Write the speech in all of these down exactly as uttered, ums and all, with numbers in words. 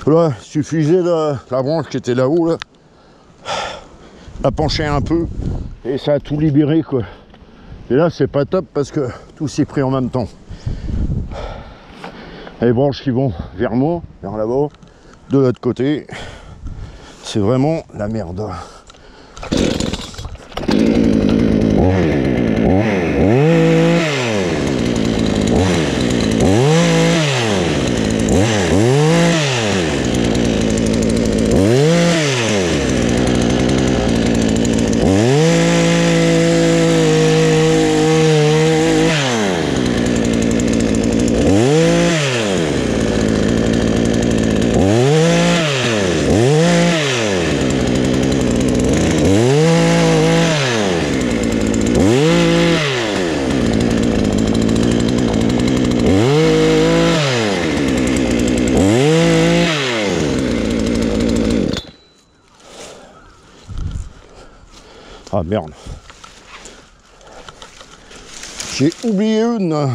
Là, il suffisait de la branche qui était là-haut, là, la pencher un peu, et ça a tout libéré, quoi. Et là, c'est pas top parce que tout s'est pris en même temps. Les branches qui vont vers moi, vers là-bas, de l'autre côté, c'est vraiment la merde. Ah merde, j'ai oublié une.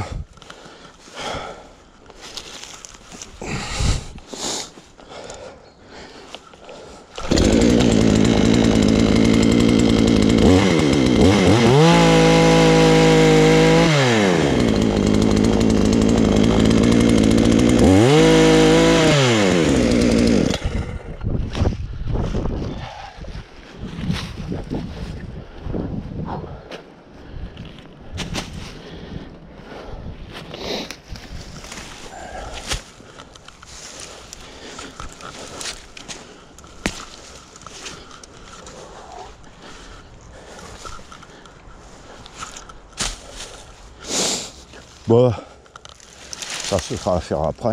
Bon, ça se fera à faire après.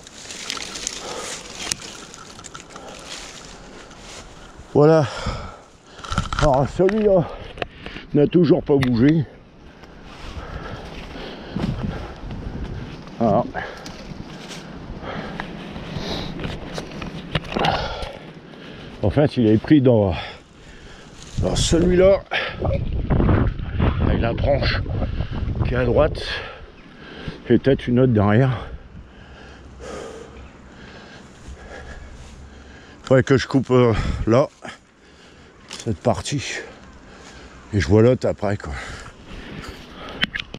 Voilà. Alors celui-là n'a toujours pas bougé. Alors. En fait, il est pris dans, dans celui-là, avec la branche qui est à droite. Et peut-être une autre derrière. Faudrait que je coupe euh, là, cette partie. Et je vois l'autre après, quoi.